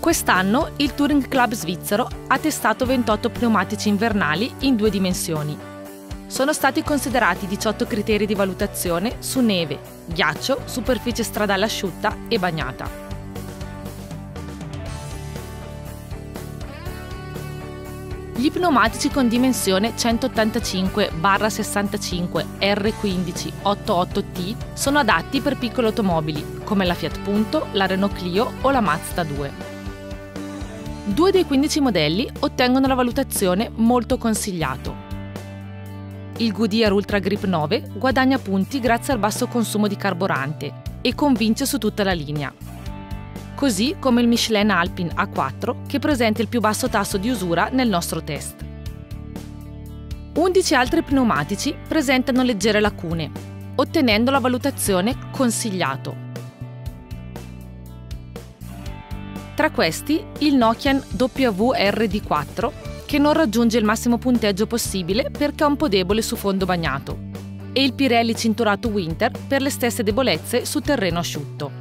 Quest'anno il Touring Club svizzero ha testato 28 pneumatici invernali in 2 dimensioni. Sono stati considerati 18 criteri di valutazione su neve, ghiaccio, superficie stradale asciutta e bagnata. Gli pneumatici con dimensione 185/65 R15 88T sono adatti per piccole automobili come la Fiat Punto, la Renault Clio o la Mazda 2. 2 dei 15 modelli ottengono la valutazione molto consigliato. Il Goodyear Ultra Grip 9 guadagna punti grazie al basso consumo di carburante e convince su tutta la linea. Così come il Michelin Alpine A4 che presenta il più basso tasso di usura nel nostro test. 11 altri pneumatici presentano leggere lacune, ottenendo la valutazione consigliato. Tra questi il Nokian WRD4 che non raggiunge il massimo punteggio possibile perché è un po' debole su fondo bagnato e il Pirelli Cinturato Winter per le stesse debolezze su terreno asciutto.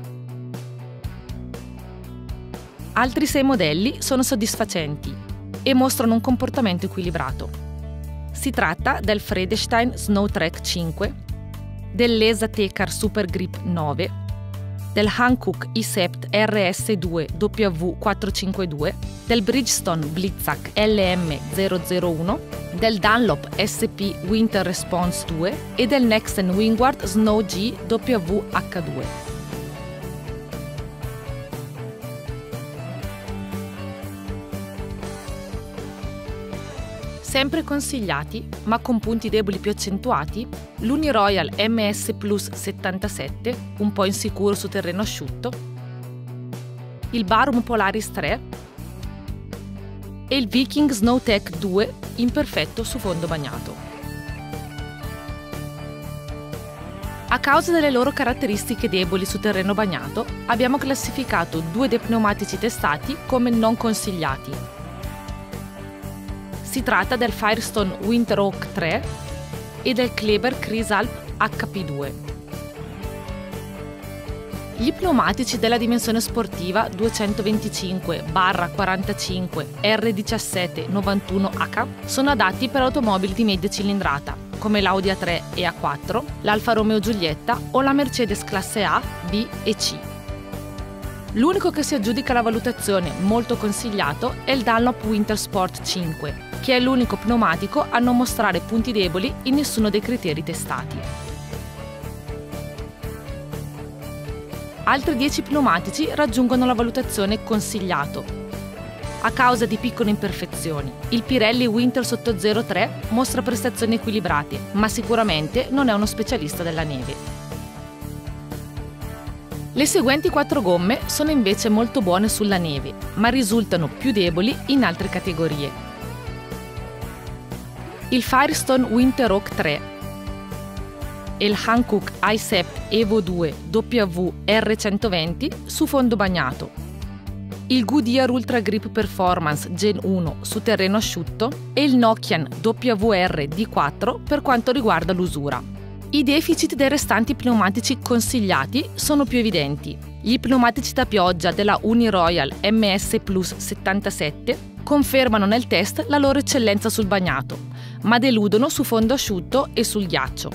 Altri 6 modelli sono soddisfacenti e mostrano un comportamento equilibrato. Si tratta del Vredestein Snowtrack 5, dell'ESA Tecar Super Grip 9, del Hankook i-Sept RS2 W452, del Bridgestone Blizzak LM001, del Dunlop SP Winter Response 2 e del Nexen Wingward Snow G WH2. Sempre consigliati, ma con punti deboli più accentuati, l'Uniroyal MS Plus 77, un po' insicuro su terreno asciutto, il Barum Polaris 3 e il Viking Snowtech 2, imperfetto su fondo bagnato. A causa delle loro caratteristiche deboli su terreno bagnato, abbiamo classificato 2 dei pneumatici testati come non consigliati. Si tratta del Firestone Winterhawk 3 e del Kleber Krisalp HP2. Gli pneumatici della dimensione sportiva 225/45 R17 91H sono adatti per automobili di media cilindrata, come l'Audi A3 e A4, l'Alfa Romeo Giulietta o la Mercedes classe A, B e C. L'unico che si aggiudica la valutazione molto consigliato è il Dunlop Winter Sport 5, che è l'unico pneumatico a non mostrare punti deboli in nessuno dei criteri testati. Altri 10 pneumatici raggiungono la valutazione consigliato. A causa di piccole imperfezioni, il Pirelli Winter Sotto Zero 3 mostra prestazioni equilibrate, ma sicuramente non è uno specialista della neve. Le seguenti 4 gomme sono invece molto buone sulla neve, ma risultano più deboli in altre categorie. Il Firestone Winterhawk 3 e il Hankook i-Sept Evo 2 WR120 su fondo bagnato, il Goodyear Ultra Grip Performance Gen 1 su terreno asciutto e il Nokian WRD4 per quanto riguarda l'usura. I deficit dei restanti pneumatici consigliati sono più evidenti. Gli pneumatici da pioggia della Uniroyal MS Plus 77 confermano nel test la loro eccellenza sul bagnato, ma deludono su fondo asciutto e sul ghiaccio.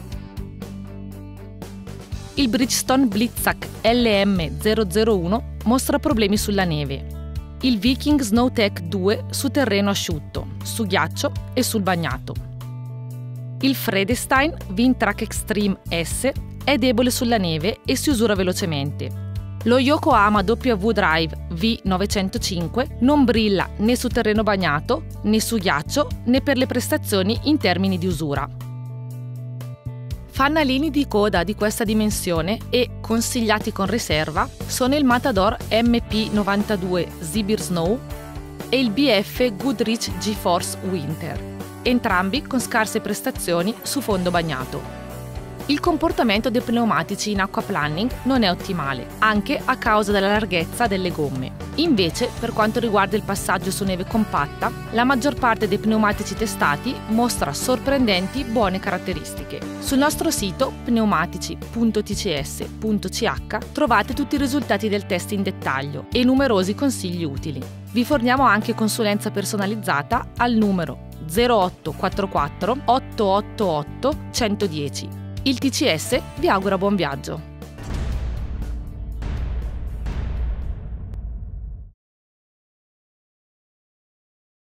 Il Bridgestone Blizzak LM001 mostra problemi sulla neve. Il Viking Snowtech 2 su terreno asciutto, su ghiaccio e sul bagnato. Il Vredestein Windtrack Extreme S è debole sulla neve e si usura velocemente. Lo Yokohama W Drive V905 non brilla né su terreno bagnato, né su ghiaccio, né per le prestazioni in termini di usura. Fanalini di coda di questa dimensione e consigliati con riserva sono il Matador MP92 Zibir Snow e il BF Goodrich GeForce Winter, entrambi con scarse prestazioni su fondo bagnato. Il comportamento dei pneumatici in aquaplaning non è ottimale, anche a causa della larghezza delle gomme. Invece, per quanto riguarda il passaggio su neve compatta, la maggior parte dei pneumatici testati mostra sorprendenti buone caratteristiche. Sul nostro sito pneumatici.tcs.ch trovate tutti i risultati del test in dettaglio e numerosi consigli utili. Vi forniamo anche consulenza personalizzata al numero 0844 888 110. Il TCS vi augura buon viaggio!